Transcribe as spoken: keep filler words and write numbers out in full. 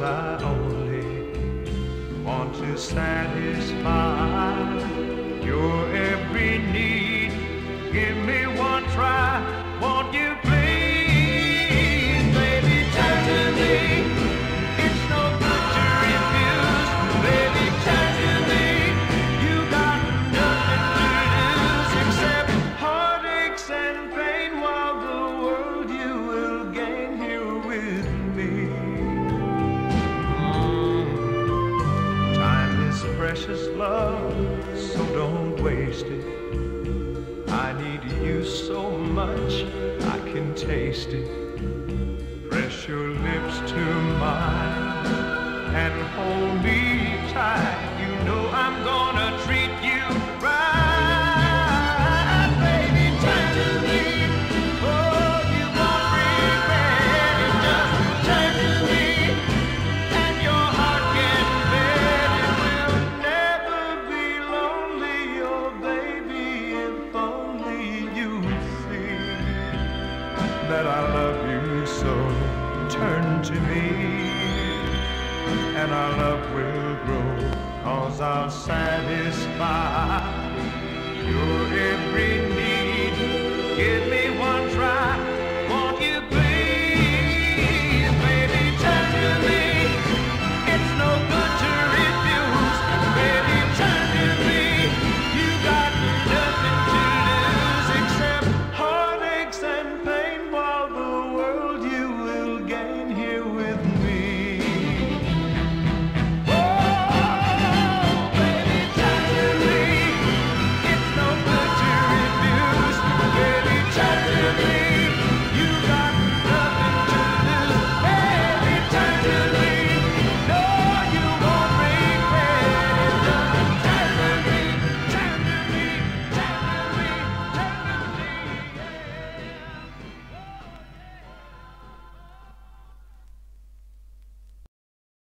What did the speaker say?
I only want to satisfy your every need. Give me one try, won't you please, baby, turn to me. It's no good to refuse, baby, turn to me. You got nothing to lose except heartaches and pain, while the world you will gain here with me. Mm. Time is precious, love, so don't waste it. I need you so much, I can taste it. Press your lips to mine and hold me tight. You know I'm gonna treat you right, baby, turn to me. Oh, you won't regret it, just turn to me. And your heart can bet it will never be lonely, oh baby, if only you see that I love you so. Turn to me, and our love will grow, 'cause I'll satisfy your every need. Give